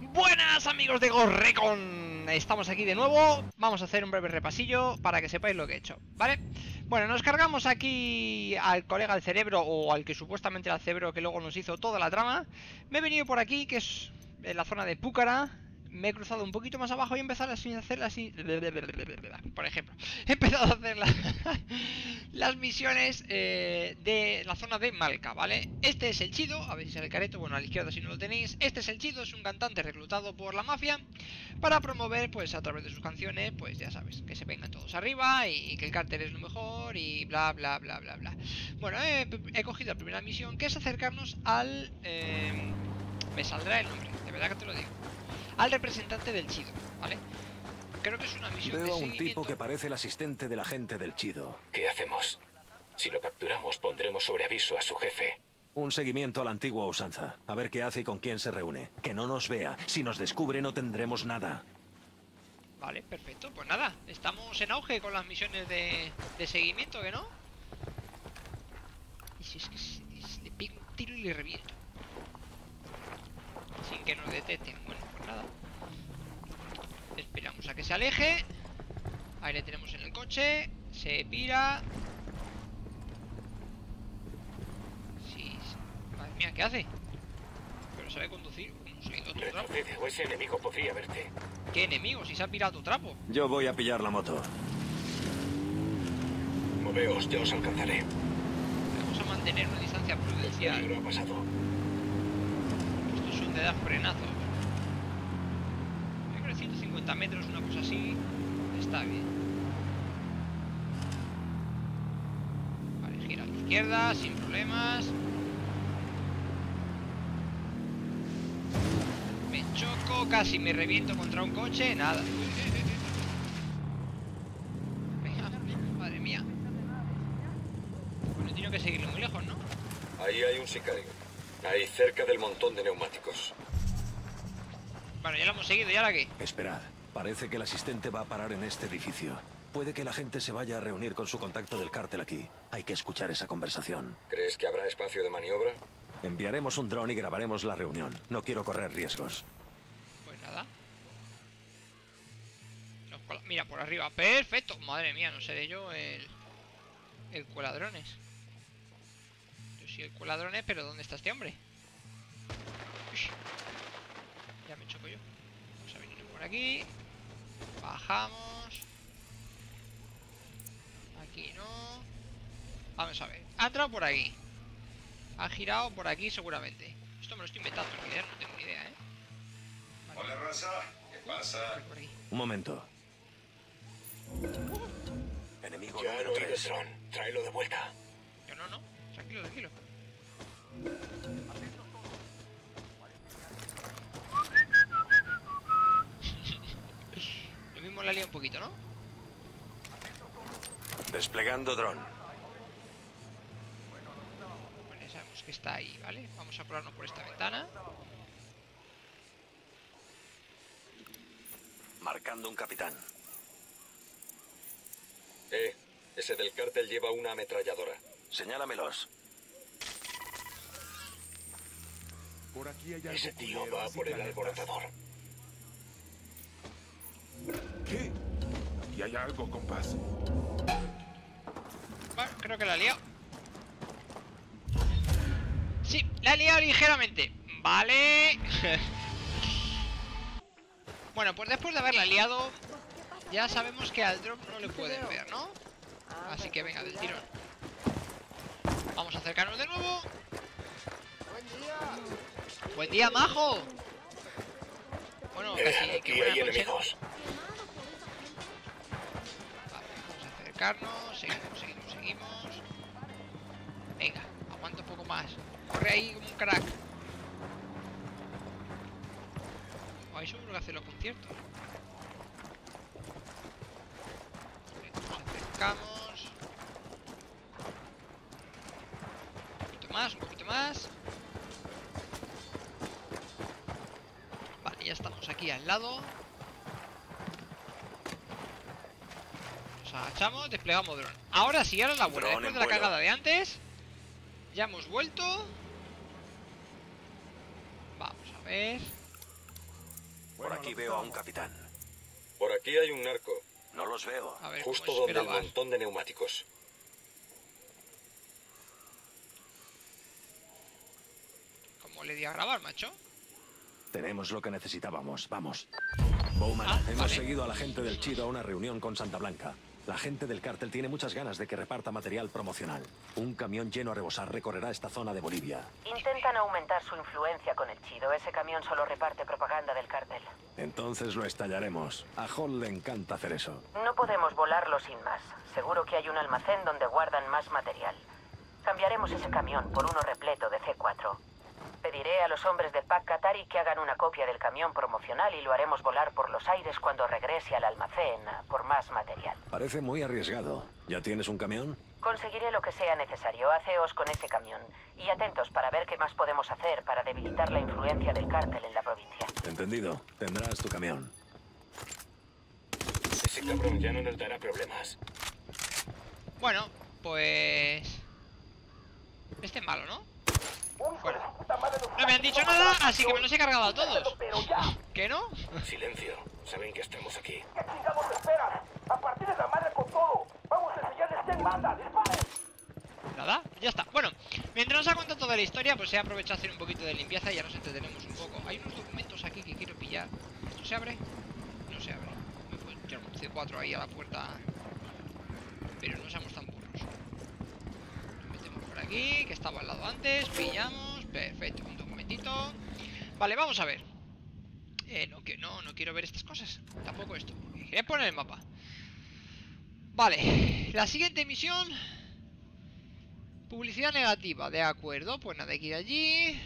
Buenas amigos de Ghost Recon, estamos aquí de nuevo. Vamos a hacer un breve repasillo para que sepáis lo que he hecho, ¿vale? Bueno, nos cargamos aquí al colega del cerebro, o al que supuestamente era el cerebro que luego nos hizo toda la trama. Me he venido por aquí, que es en la zona de Púcara. Me he cruzado un poquito más abajo y he empezado a hacer así. Por ejemplo, he empezado a hacer las misiones de la zona de Malca, ¿vale? Este es el Chido, a ver si sale el careto, bueno, a la izquierda si no lo tenéis. Este es el Chido, es un cantante reclutado por la mafia para promover, pues a través de sus canciones, pues ya sabes, que se vengan todos arriba y que el cártel es lo mejor y bla bla bla bla bla. Bueno, he cogido la primera misión, que es acercarnos al... me saldrá el nombre, de verdad que te lo digo. Al representante del Chido, ¿vale? Creo que es una misión de Veo a un seguimiento. tipo que parece el asistente del agente del Chido. ¿Qué hacemos? Si lo capturamos, pondremos sobre aviso a su jefe. Un seguimiento a la antigua usanza. A ver qué hace y con quién se reúne. Que no nos vea. Si nos descubre no tendremos nada. Vale, perfecto. Pues nada, estamos en auge con las misiones de seguimiento, ¿que no? Y si es que le pego un tiro y le reviento. Sin que nos detecten. Bueno, pues nada. Esperamos a que se aleje. Ahí le tenemos en el coche. Se pira. Sí. Madre mía, ¿qué hace? Pero sabe conducir. ¿Cómo se ha ido tu trapo? Retrocede o ese enemigo podría verte. ¿Qué enemigo? Si se ha pirado tu trapo. Yo voy a pillar la moto. Moveos, ya os alcanzaré. Vamos a mantener una distancia El prudencial. peligro ha pasado. Estos son de dar frenazos. Yo creo que 150 metros, una cosa así, está bien. Vale, gira a la izquierda, sin problemas. Me choco, casi me reviento contra un coche, nada. Venga, madre mía. Bueno, tengo que seguirlo muy lejos, ¿no? Ahí hay un sicario. Ahí cerca del montón de neumáticos. Bueno, ya lo hemos seguido, ¿y ahora qué? Esperad. Parece que el asistente va a parar en este edificio. Puede que la gente se vaya a reunir con su contacto del cártel aquí. Hay que escuchar esa conversación. ¿Crees que habrá espacio de maniobra? Enviaremos un dron y grabaremos la reunión. No quiero correr riesgos. Pues nada. Mira, por arriba. Perfecto. Madre mía, no seré yo el cueladrones. Yo soy el cueladrones, pero ¿dónde está este hombre? Ush. Ya me choco yo. Vamos a venir por aquí. Bajamos. Aquí no. Vamos a ver. Ha entrado por aquí. Ha girado por aquí seguramente. Esto me lo estoy inventando, en realidad no tengo ni idea, ¿eh? Vale. Hola, raza. ¿Qué pasa? Por aquí. Un momento. Enemigo Ya he número oído el 3. dron. Tráelo de vuelta. Yo no. Tranquilo, tranquilo. Lo mismo la lía un poquito, ¿no? Desplegando dron. Bueno, ya sabemos que está ahí, ¿vale? Vamos a colarnos por esta ventana. Marcando un capitán. Ese del cártel lleva una ametralladora. Señálamelos. Por aquí hay algo. Ese tío culero, va así por el planetas. alborotador. ¿Qué? Aquí hay algo, compás. Bueno, creo que la he liado. Sí, la he liado ligeramente. Vale. Bueno, pues después de haberla liado, ya sabemos que al drop no le pueden ver, ¿no? Así que venga, del tirón. Vamos a acercarnos de nuevo. Buen día, majo. Bueno, casi Aquí que buena hay noche, ¿no? enemigos. Vale, vamos a acercarnos. Seguimos. Venga, aguanta un poco más. Corre ahí como un crack. Ahí seguro que hace los conciertos. Venga, nos acercamos. Un poquito más. Vale, ya estamos aquí al lado. Nos agachamos, desplegamos dron. Ahora sí, ahora es la buena. Dron Después en de la vuelo. cagada de antes, ya hemos vuelto. Vamos a ver. Aquí veo a un capitán. Por aquí hay un narco, No los veo. A ver, justo ¿cómo donde el esperabas? montón de neumáticos. ¿Cómo le di a grabar, macho? Tenemos lo que necesitábamos. Vamos. Bowman, hemos vale. seguido a la gente del Chido a una reunión con Santa Blanca. La gente del cártel tiene muchas ganas de que reparta material promocional. Un camión lleno a rebosar recorrerá esta zona de Bolivia. Intentan aumentar su influencia con el Chido. Ese camión solo reparte propaganda del cártel. Entonces lo estallaremos. A Hall le encanta hacer eso. No podemos volarlo sin más. Seguro que hay un almacén donde guardan más material. Cambiaremos ese camión por uno repleto de C4. Pediré a los hombres de Pac Katari que hagan una copia del camión promocional y lo haremos volar por los aires cuando regrese al almacén por más material. Parece muy arriesgado. ¿Ya tienes un camión? Conseguiré lo que sea necesario. Haceos con ese camión. Y atentos para ver qué más podemos hacer para debilitar la influencia del cártel en la provincia. Entendido. Tendrás tu camión. Ese cabrón ya no nos dará problemas. Bueno, pues... Este es malo, ¿no? Fuera. No me han dicho nada, así que me los he cargado a todos. ¿Qué no? Silencio, saben que estamos aquí. ¿Qué chingados esperan? ¡A partir de la madre con todo! ¡Vamos a enseñarles quién manda! ¡Disparen! Nada, ya está. Bueno, mientras nos ha contado toda la historia, pues he aprovechado a hacer un poquito de limpieza y ya nos entretenemos un poco. Hay unos documentos aquí que quiero pillar. ¿Esto se abre? No se abre. Me puedo echar un C4 ahí a la puerta. Pero no seamos tan burros. Nos metemos por aquí, que estaba al lado antes. Pillamos. Perfecto, un documentito. Vale, vamos a ver. No quiero ver estas cosas. Tampoco esto. Quería poner el mapa. Vale, la siguiente misión. Publicidad negativa, de acuerdo. Pues nada, hay que ir allí.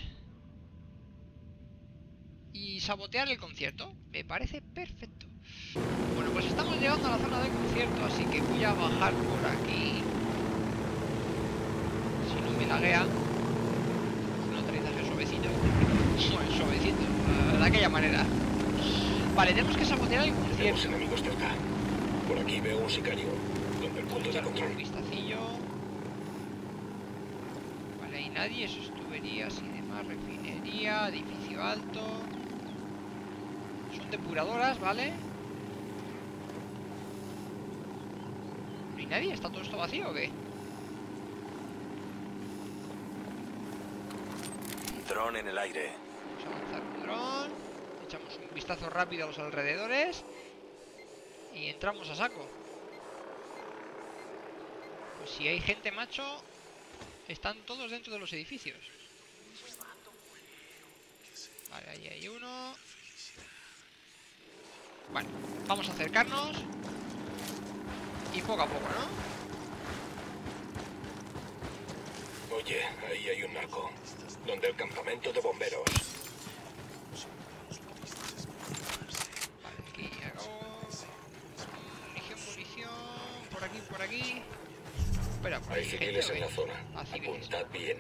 Y sabotear el concierto. Me parece perfecto. Bueno, pues estamos llegando a la zona del concierto, así que voy a bajar por aquí. Si no me laguea. Un aterrizaje suavecito. Bueno, suavecito, de aquella manera. Vale, tenemos que sabotear el Tenemos concierto. enemigos cerca. Por aquí veo un sicario, donde el punto de Un control. vistacillo. Vale, hay nadie, eso es tuberías y demás, refinería, edificio alto. Son depuradoras, ¿vale? ¿No hay nadie? ¿Está todo esto vacío o qué? Dron en el aire. Vamos a avanzar con dron. Echamos un vistazo rápido a los alrededores. Y entramos a saco. Pues si hay gente, macho, están todos dentro de los edificios. Vale, ahí hay uno. Bueno, vamos a acercarnos. Y poco a poco, ¿no? Oye, ahí hay un narco, donde el campamento de bomberos. Vale, aquí hago... Munición, por aquí. Espera, por Hay ahí civiles gente, en ¿o la qué? zona. Ah, civiles. Apuntad bien.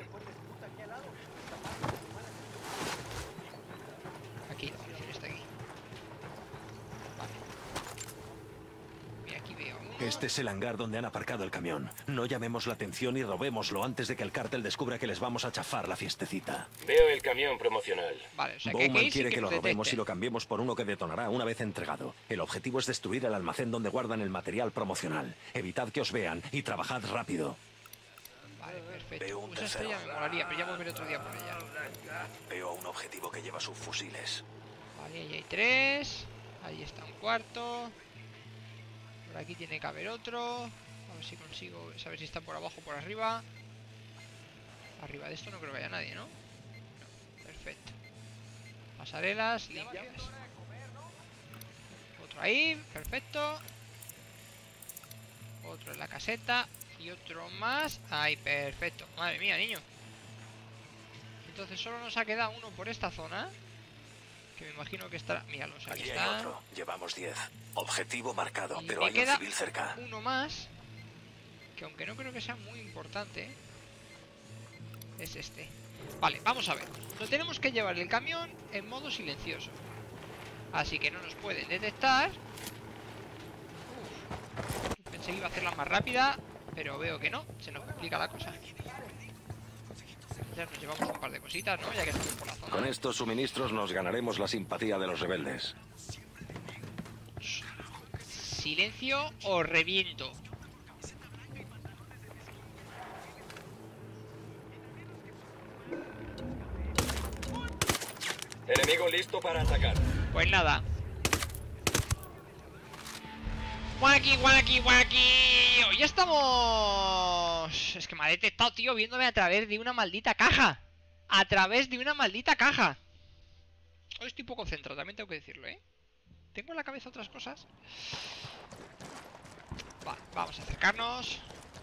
Aquí, la munición está aquí. Vale. Mira, aquí veo uno. Este es el hangar donde han aparcado el camión. No llamemos la atención y robémoslo antes de que el cártel descubra que les vamos a chafar la fiestecita. Veo el camión promocional. Vale, o sea que hay que Bowman ir quiere sin que lo nos robemos y detecten. lo cambiemos por uno que detonará una vez entregado. El objetivo es destruir el almacén donde guardan el material promocional. Evitad que os vean y trabajad rápido. Vale, perfecto. Veo un Pues esta tercero. ya me molaría, pero ya volveré otro día por allá. Veo a un objetivo que lleva subfusiles. Vale, ahí hay 3. Ahí está un cuarto. Por aquí tiene que haber otro. A ver si consigo saber si está por abajo o por arriba. Arriba de esto no creo que haya nadie, ¿no? No, perfecto. Pasarelas limpias. Otro ahí, perfecto. Otro en la caseta. Y otro más. Ahí, perfecto. Madre mía, niño. Entonces solo nos ha quedado uno por esta zona. Que me imagino que estará... Míralos, aquí Aquí hay está. otro. Llevamos 10. Objetivo marcado, Y pero me hay un queda civil cerca. uno más. Que aunque no creo que sea muy importante, es este. Vale, vamos a ver. Nos tenemos que llevar el camión en modo silencioso. Así que no nos pueden detectar. Uf. Pensé que iba a hacerla más rápida, pero veo que no. Se nos complica la cosa. Ya nos llevamos un par de cositas, ¿no? Ya que estamos por la zona. Con estos suministros nos ganaremos la simpatía de los rebeldes. Silencio o reviento. Enemigo listo para atacar. Pues nada. ¡Waki, waki, waki! ¡Hoy estamos! Es que me ha detectado, tío, viéndome a través de una maldita caja. A través de una maldita caja. Hoy estoy poco centrado, también tengo que decirlo, ¿eh? Tengo en la cabeza otras cosas. Vale, vamos a acercarnos.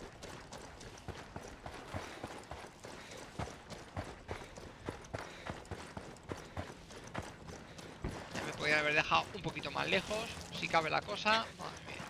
Ya me podría haber dejado un poquito más lejos, si cabe la cosa. Madre mía.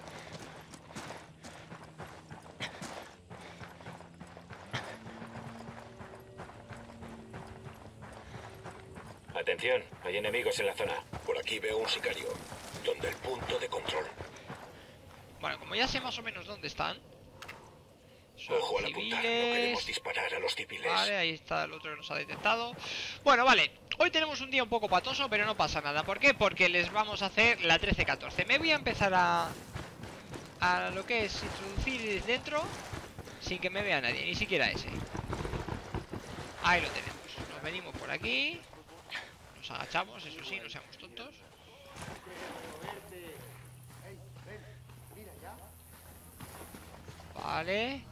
Atención, hay enemigos en la zona. Por aquí veo un sicario. Donde el punto de control. Bueno, como ya sé más o menos dónde están. Son Ojo al apuntar, no queremos disparar a los civiles. Vale, ahí está el otro que nos ha detectado. Bueno, vale, hoy tenemos un día un poco patoso, pero no pasa nada. ¿Por qué? Porque les vamos a hacer la 13-14. Me voy a empezar a lo que es introducir dentro sin que me vea nadie, ni siquiera ese. Ahí lo tenemos. Nos venimos por aquí. Nos agachamos, eso sí, no seamos tontos. Vale.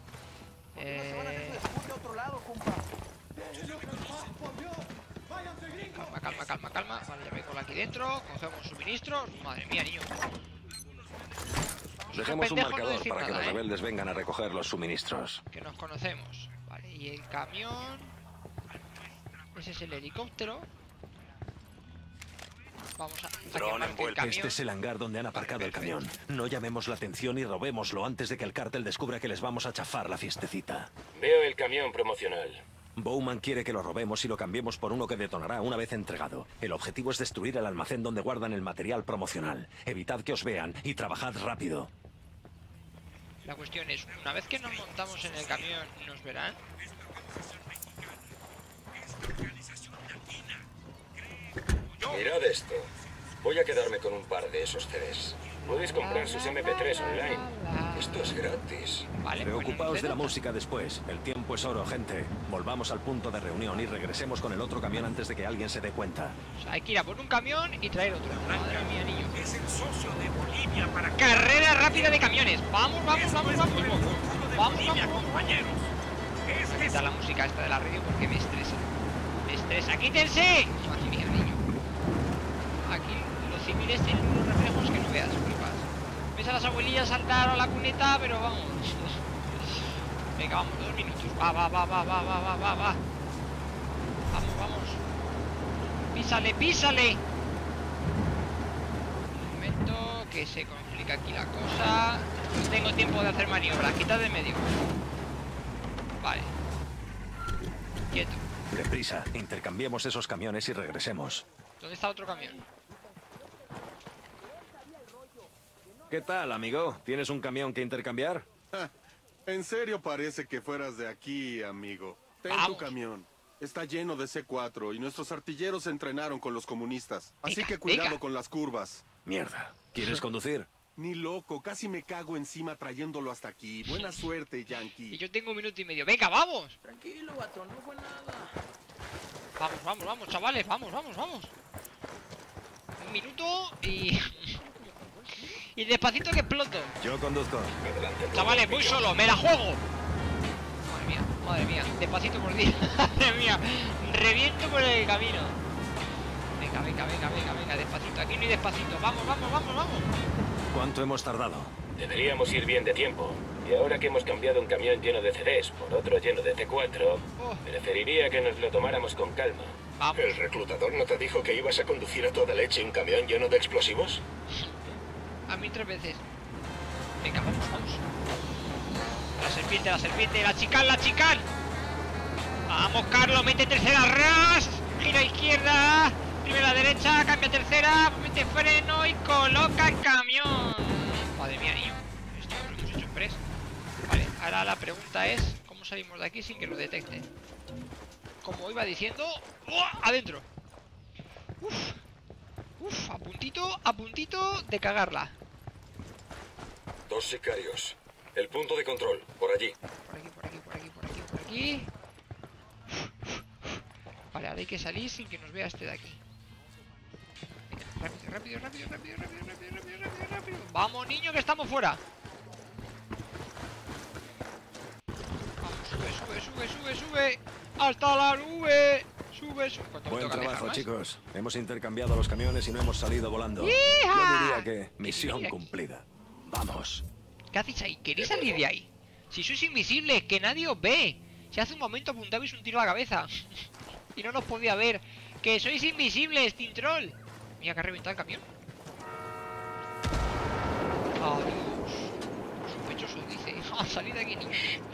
Calma, calma, calma, calma. Vale, ya me cola aquí dentro. Cogemos suministros. Madre mía, niño. Dejemos un pendejo no marcador decir para que nada, los rebeldes vengan a recoger los suministros. Que nos conocemos. Vale, y el camión. Ese es el helicóptero. Vamos a quemar el camión. Este es el hangar donde han aparcado el camión. No llamemos la atención y robémoslo antes de que el cártel descubra que les vamos a chafar la fiestecita. Veo el camión promocional. Bowman quiere que lo robemos y lo cambiemos por uno que detonará una vez entregado. El objetivo es destruir el almacén donde guardan el material promocional. Evitad que os vean y trabajad rápido. La cuestión es, una vez que nos montamos en el camión, ¿nos verán? Mirad esto. Voy a quedarme con un par de esos CDs. Podéis comprar sus MP3 online. Esto es gratis. Vale, Preocupaos de la música después. El tiempo es oro, gente. Volvamos al punto de reunión y regresemos con el otro camión antes de que alguien se dé cuenta. O sea, hay que ir a por un camión y traer otro. Madre mía, niño. Es el socio de Bolivia para Carrera rápida de camiones. Vamos, vamos, vamos, vamos. Vamos, Bolivia, vamos. compañeros. Voy a quitar la música esta de la radio porque me estresa. Me estresa. ¡Quítense! Madre mía, niño. Aquí los civiles tienen unos reflejos que no veas, flipas. Ves a las abuelillas saltar a la cuneta, pero vamos. Venga, vamos, 2 minutos. Va. Vamos. Písale, písale. Un momento, que se complica aquí la cosa. No tengo tiempo de hacer maniobras. Quita de medio. Vale. Quieto. Deprisa, intercambiemos esos camiones y regresemos. ¿Dónde está otro camión? ¿Qué tal, amigo? ¿Tienes un camión que intercambiar? En serio parece que fueras de aquí, amigo. Ten Vamos. tu camión. Está lleno de C4 y nuestros artilleros se entrenaron con los comunistas. Así Venga, que cuidado venga. con las curvas. Mierda. ¿Quieres conducir? Ni loco, casi me cago encima trayéndolo hasta aquí. Buena suerte, Y Yankee. yo tengo 1 minuto y medio. ¡Venga, vamos! Tranquilo, vato, no fue nada. Vamos, chavales, vamos. 1 minuto y... y despacito que exploto. Yo conduzco. Adelante. Chavales, voy solo, me la juego. Madre mía, despacito por día. Madre mía, reviento por el camino. Venga, despacito, aquí no hay despacito. Vamos. ¿Cuánto hemos tardado? Deberíamos ir bien de tiempo. Y ahora que hemos cambiado un camión lleno de CDs por otro lleno de C4, preferiría que nos lo tomáramos con calma. Vamos. ¿El reclutador no te dijo que ibas a conducir a toda leche un camión lleno de explosivos? A mí 3 veces. Venga, vamos. La serpiente, la chicán. Vamos, Carlos, mete tercera, ras. Gira a izquierda. Primera derecha, cambia tercera. Mete freno y coloca el camión. Madre mía, niño. Esto lo hemos hecho en press. Vale, ahora la pregunta es: ¿cómo salimos de aquí sin que nos detecten? como iba diciendo. ¡Uah! Adentro. A puntito de cagarla. 2 sicarios. El punto de control, por allí. Por aquí. Vale, ahora hay que salir sin que nos vea este de aquí. Venga, rápido. Vamos, niño, que estamos fuera. Vamos, sube. Hasta la nube. Sube. Buen trabajo, chicos. Hemos intercambiado los camiones y no hemos salido volando. ¡Hija! Yo diría que misión cumplida. Vamos. ¿Qué hacéis ahí? ¿Queréis salir de ahí? Si sois invisibles, que nadie os ve. Si hace un momento apuntabais un tiro a la cabeza y no nos podía ver. ¡Que sois invisibles, Tintroll! Mira que ha reventado el camión. Adiós. Sospechoso, dice. Salid de aquí, niños.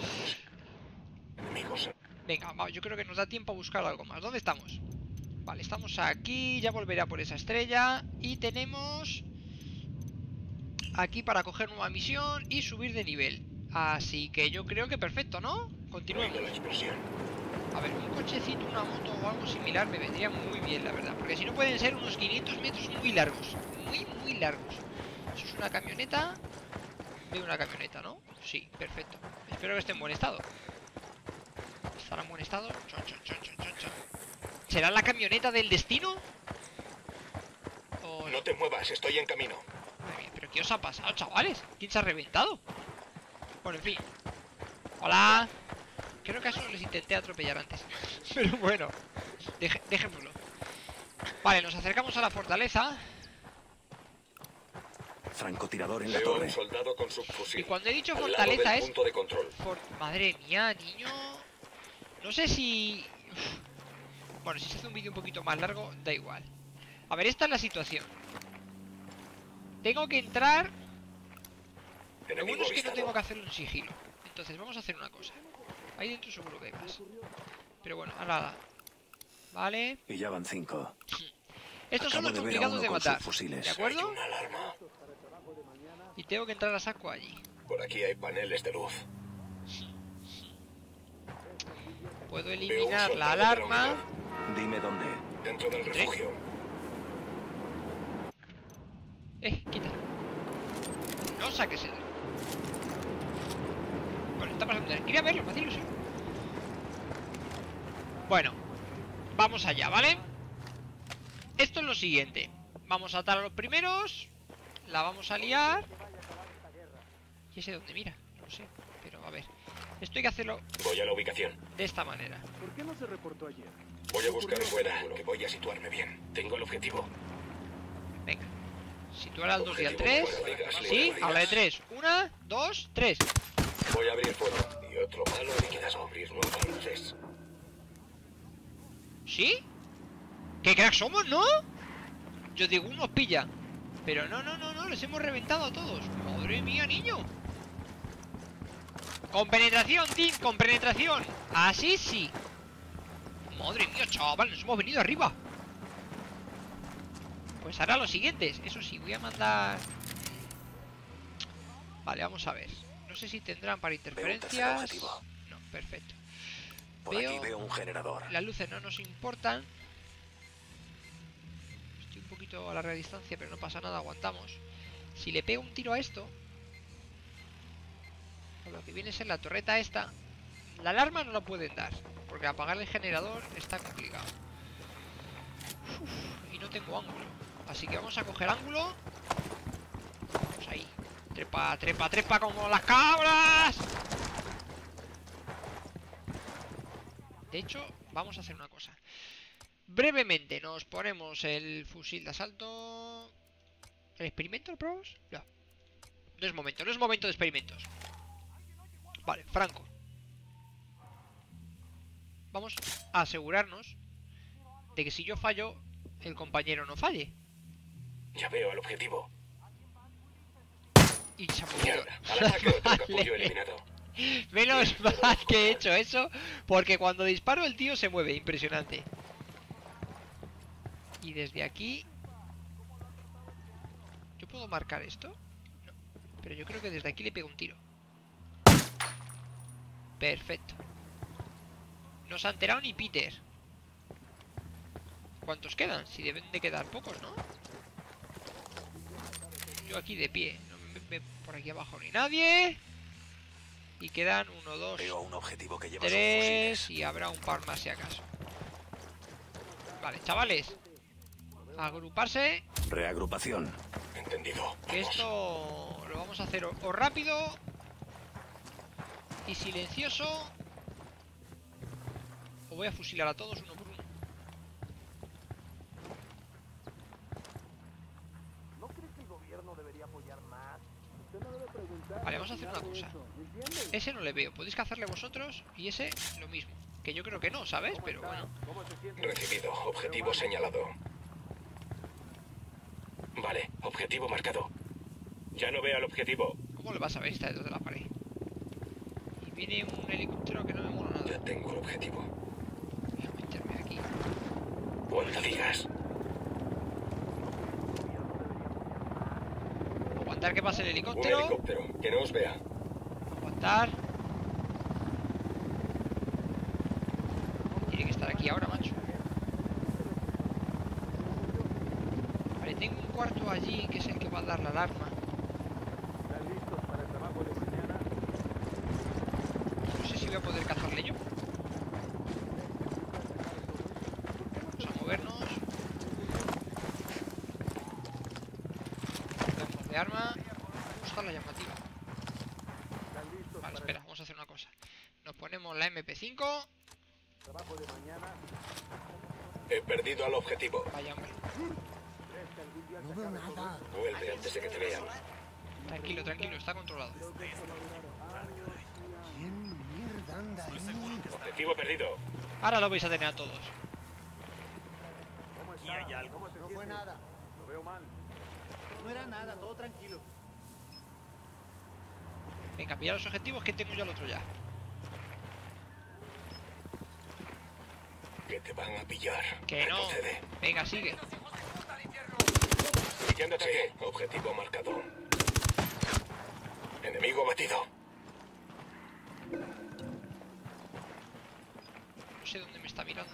Venga, vamos, yo creo que nos da tiempo a buscar algo más. ¿Dónde estamos? Vale, estamos aquí. Ya volveré a por esa estrella. Y tenemos aquí para coger nueva misión y subir de nivel. Así que yo creo que perfecto, ¿no? Continuemos. A ver, un cochecito, una moto o algo similar me vendría muy bien, la verdad. Porque si no pueden ser unos 500 metros muy largos. Muy largos. Eso es una camioneta. Veo una camioneta, ¿no? Sí, perfecto. Espero que esté en buen estado. ¿Estará en buen estado? ¿Será la camioneta del destino? ¿O... No te muevas, estoy en camino. Madre mía, ¿pero qué os ha pasado, chavales? ¿Quién se ha reventado? Bueno, en fin. Hola. Creo que a eso les intenté atropellar antes. Pero bueno, dejémoslo. Vale, nos acercamos a la fortaleza. Francotirador en la Veo torre. un soldado con subfusil. Y cuando he dicho al fortaleza lado del es... punto de control. Madre mía, niño. No sé si... Bueno, si se hace un vídeo un poquito más largo, da igual. A ver, esta es la situación. Tengo que entrar... Lo bueno es que no tengo que hacerlo en sigilo. Entonces vamos a hacer una cosa. Ahí dentro seguro que hay más. Pero bueno, ahora... Vale. Y ya van 5. Estos son los Acabo de ver a complicados uno de con matar. subfusiles. ¿De acuerdo? Una alarma. Y tengo que entrar a saco allí. Por aquí hay paneles de luz. Puedo eliminar la alarma. Dime dónde. Dentro del refugio. Quita. No saques el... Bueno, está pasando. Quería verlo, me hace ilusión. Bueno, vamos allá, ¿vale? Esto es lo siguiente. Vamos a atar a los primeros. La vamos a liar. ¿Y ese dónde mira? No sé, pero a ver. Esto hay que hacerlo Voy a la ubicación. de esta manera. ¿Por qué no se reportó ayer? Voy a buscar fuera, que voy a situarme bien. Tengo el objetivo. Venga. Situar al 2 y al Objetivo 3. fuera, digas, Sí, digas. a la de 3. 1, 2, 3. Voy a abrir fuego. Y otro malo liquidado. Abrir nuevo al 3. ¿Sí? ¿Qué crack somos, no? Yo digo, unos pilla. Pero no, les hemos reventado a todos. Madre mía, niño. Con penetración, team, con penetración. Así sí. Madre mía, chaval, nos hemos venido arriba. Pues ahora los siguientes. Eso sí, voy a mandar... Vale, vamos a ver. No sé si tendrán para interferencias. objetivo. No, perfecto. Por aquí veo un generador. Las luces no nos importan. Estoy un poquito a larga distancia, pero no pasa nada, aguantamos. Si le pego un tiro a esto, a lo que viene a ser la torreta esta, la alarma no la pueden dar, porque apagar el generador está complicado. Y no tengo ángulo. Así que vamos a coger ángulo. Vamos ahí. Trepa, trepa, trepa como las cabras. De hecho, vamos a hacer una cosa. Brevemente nos ponemos el fusil de asalto. ¿El experimento lo probamos? No. No es momento de experimentos. Vale, Franco. Vamos a asegurarnos de que si yo fallo, el compañero no falle. Ya veo el objetivo. Y se ha Y movido. ahora, al ataque otro capullo eliminado. Menos mal que he hecho eso, porque cuando disparo el tío se mueve, impresionante. Y desde aquí... ¿Yo puedo marcar esto? No. Pero yo creo que desde aquí le pego un tiro. Perfecto. No se ha enterado ni Peter. ¿Cuántos quedan? Si deben de quedar pocos, ¿no? Yo aquí de pie. No me ve por aquí abajo ni nadie. Y quedan 1, 2, Veo un objetivo que lleva 3 subfusiles. y habrá un par más si acaso. Vale, chavales. Agruparse. Reagrupación. Entendido. Que Vamos. esto lo vamos a hacer o rápido y silencioso. O voy a fusilar a todos uno por uno. ¿No crees que el gobierno debería apoyar más? Vale, vamos a hacer una cosa. Ese no le veo. Podéis cazarle vosotros y ese lo mismo. Que yo creo que no, ¿sabes? Pero bueno. Recibido. Objetivo señalado. Vale, objetivo marcado. Ya no veo el objetivo. ¿Cómo le vas a ver? Está detrás de la pared. Y viene un helicóptero que no me mola nada. Ya tengo el objetivo. Voy a meterme aquí. Cuando digas. Aguantar que pase el Un helicóptero. helicóptero. Que no os vea. Aguantar. Tiene que estar aquí ahora, macho. Vale, tengo un cuarto allí que es el que va a dar la alarma. No sé si voy a poder cazarle yo. Vamos a movernos. Cambiamos de arma. Me gusta la llamativa. Vale, espera, vamos a hacer una cosa. Nos ponemos la MP5. He perdido al objetivo. Vaya, hombre. Vuelve antes de que te vean. Tranquilo, tranquilo, está controlado. Objetivo perdido. Ahora lo vais a tener a todos. No fue nada. Lo veo mal. No era nada, todo tranquilo. Venga, pilla los objetivos que tengo yo al otro ya. Que te van a pillar. Que no. Retrocede. Venga, sigue. Iniciando ataque. Objetivo marcado. Enemigo abatido. No sé dónde me está mirando.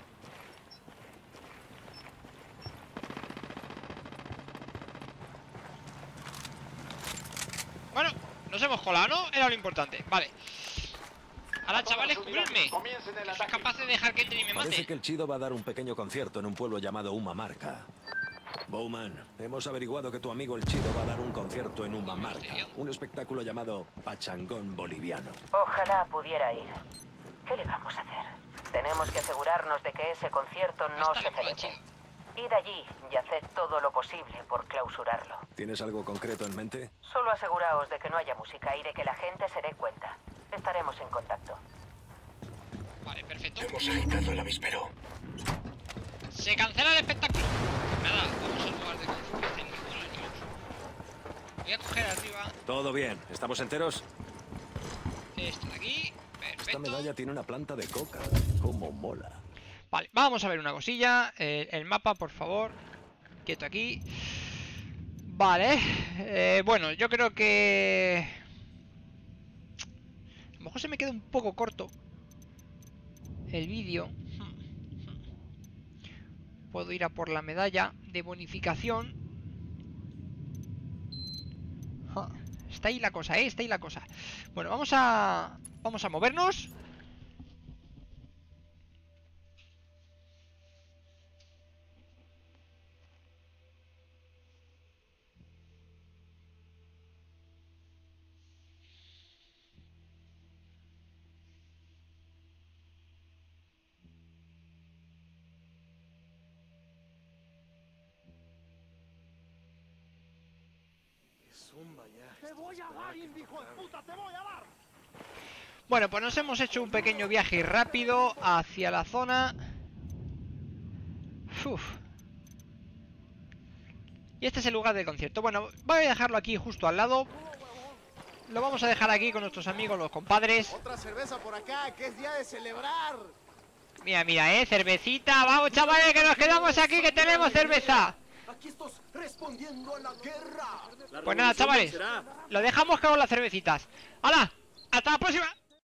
Bueno, nos hemos colado, ¿no? Era lo importante. Vale. Ahora, chavales, cubrirme. Comiencen el Soy ataque. capaz de dejar que entre y me Parece mate. que el Chido va a dar un pequeño concierto en un pueblo llamado Humamarca. Bowman, hemos averiguado que tu amigo el Chido va a dar un concierto en Humamarca. Un espectáculo llamado Pachangón Boliviano. Ojalá pudiera ir. ¿Qué le vamos a hacer? Tenemos que asegurarnos de que ese concierto no Hasta se le mola, celebre. chido. Id allí y haced todo lo posible por clausurarlo. ¿Tienes algo concreto en mente? Solo aseguraos de que no haya música y de que la gente se dé cuenta. Estaremos en contacto. Vale, perfecto. Hemos agitado el avispero. Se cancela el espectáculo. Nada, vamos al lugar de concentración. Voy a coger arriba Todo bien, ¿estamos enteros? esto de aquí. Esta Perfecto. medalla tiene una planta de coca. ¡Cómo mola! Vale, vamos a ver una cosilla. El mapa, por favor. Quieto aquí. Vale. Bueno, yo creo que... A lo mejor se me queda un poco corto el vídeo. Puedo ir a por la medalla de bonificación. Está ahí la cosa, está ahí la cosa. Bueno, vamos a movernos. ¡Te voy a dar, hijo de puta! ¡Te voy a dar! Bueno, pues nos hemos hecho un pequeño viaje rápido hacia la zona. Uf. Y este es el lugar del concierto. Bueno, voy a dejarlo aquí justo al lado. Lo vamos a dejar aquí con nuestros amigos, los compadres. Otra cerveza por acá, que es día de celebrar. Mira, mira, cervecita. Vamos, chavales, que nos quedamos aquí, que tenemos cerveza. Aquí estás respondiendo a la guerra. Pues nada, chavales, lo dejamos con las cervecitas. ¡Hala! ¡Hasta la próxima!